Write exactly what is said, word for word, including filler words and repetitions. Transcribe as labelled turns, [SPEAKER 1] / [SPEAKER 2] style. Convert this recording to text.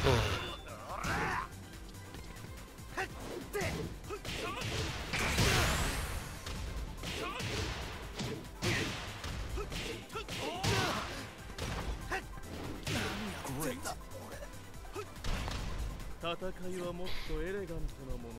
[SPEAKER 1] 戦いはもっとエレガントなもの。